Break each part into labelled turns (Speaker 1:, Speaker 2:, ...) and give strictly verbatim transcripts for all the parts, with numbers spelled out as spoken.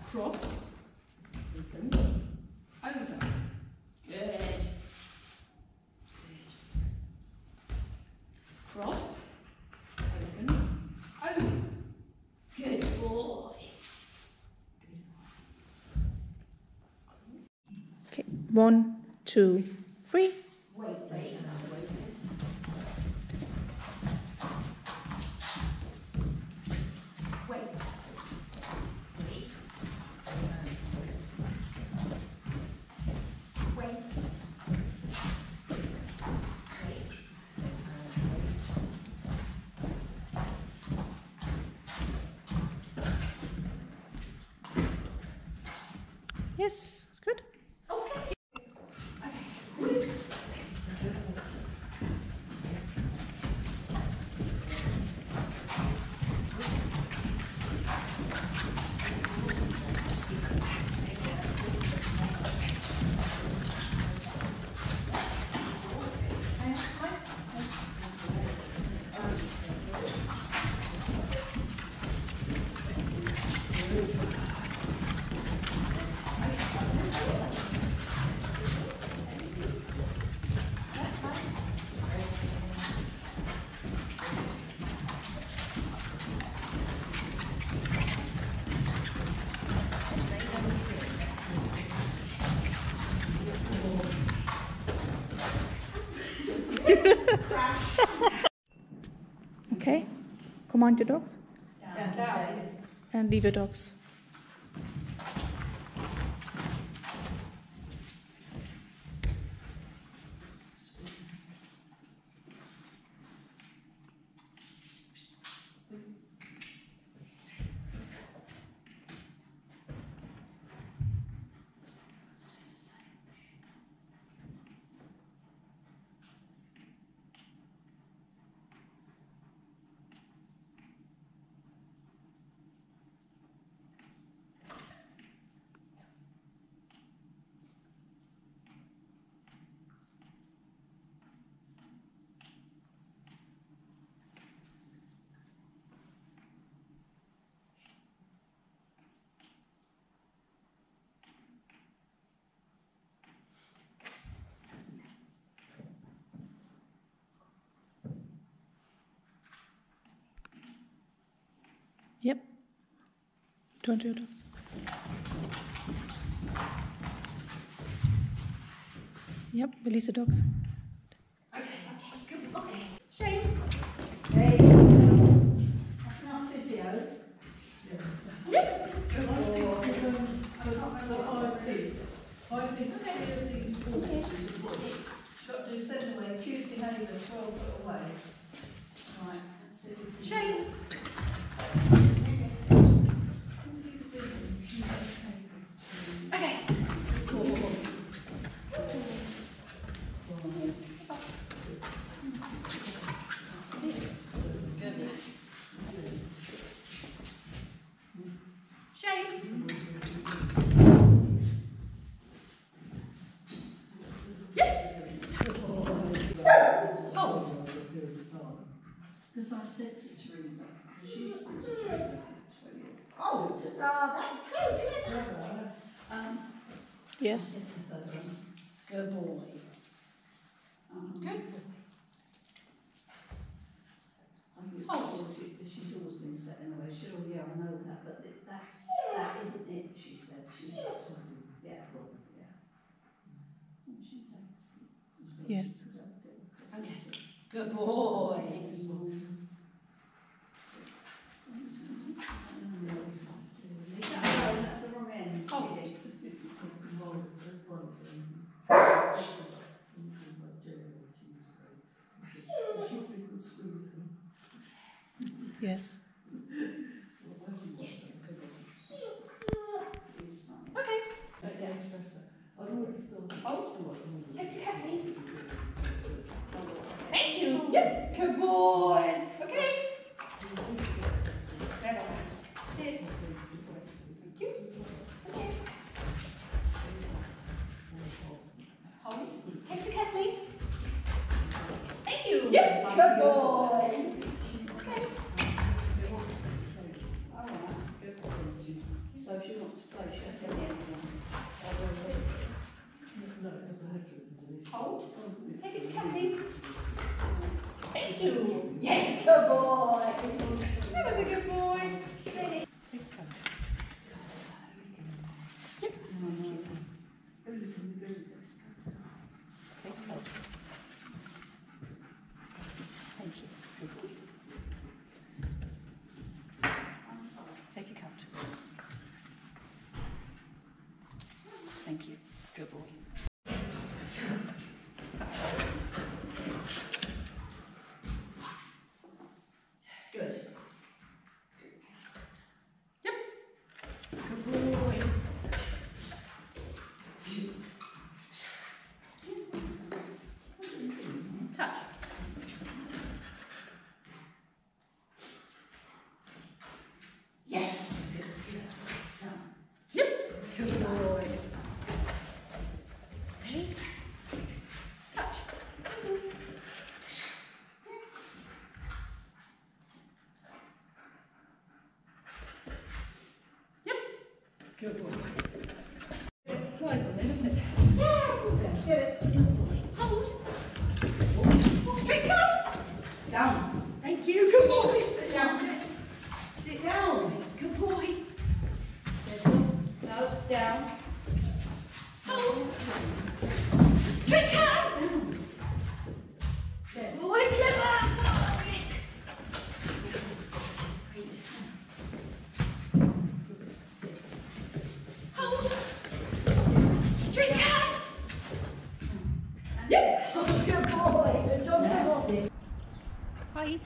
Speaker 1: Cross. Open. Over. Good. Good. Cross. Open. Over. Good boy.
Speaker 2: Okay, one, two, three.
Speaker 1: Wait, wait. Wait. Wait. Wait.
Speaker 2: Yes, that's good.
Speaker 1: Okay.
Speaker 2: Okay, command your dogs
Speaker 1: Down.
Speaker 2: and leave your dogs. Yep. Turn to your dogs. Yep, release the dogs.
Speaker 1: Shane.
Speaker 3: Hey, that's not physio.
Speaker 1: Yep.
Speaker 3: I think three of these balls is important. Got to send away acute behaviour twelve foot away. Right, that's it.
Speaker 1: Shane. Okay. Shane. Yep. Hold.
Speaker 3: Because I said to Teresa, she's been to Teresa for twenty years. Oh, ta-da, that's so clever. Um,
Speaker 2: Yes.
Speaker 3: yes. Good boy. Um,
Speaker 1: Good.
Speaker 3: I'm told she, she's always been set in a way. She, oh yeah, I know that, but th- that, that isn't it, she said. She said something. Yeah, well, yeah. And she said,
Speaker 2: Yes.
Speaker 1: Okay. Good boy.
Speaker 3: That's the wrong end.
Speaker 1: Hold.
Speaker 2: Yes.
Speaker 1: Yes. Take to Kathleen. Thank you. Yep. Good boy. Okay. Stand on. Sit. Thank you. Okay. Hold. Take to Kathleen. Thank you. Yep. Good boy. Okay.
Speaker 3: So she wants to play Thank you. Good boy. Good. Yep. Good boy. Touch. Yes. Good. Good. Down. Yep. Good boy. Ready? Touch. Yep. Good boy.
Speaker 1: It slides on there, doesn't it?
Speaker 3: Get it. Hold. Drink up. Down. Thank you. Good boy. Down. Sit down. Good boy. No, down. Hold. Drink up. Down. Good boy. Get up. Oh, yes. Great. Hold. Drink up. Yep. Oh, good boy. Good job.
Speaker 1: Hide.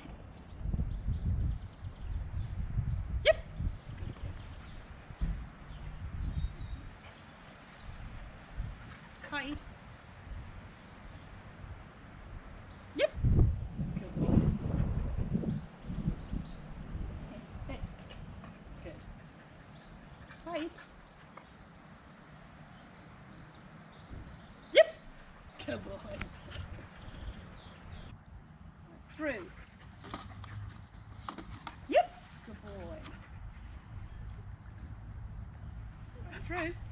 Speaker 3: Yep.
Speaker 1: Hide.
Speaker 3: Yep.
Speaker 1: Good boy. Okay.
Speaker 3: Good.
Speaker 1: Hide.
Speaker 3: Yep. Good boy. Through. Yep. Good boy. Through.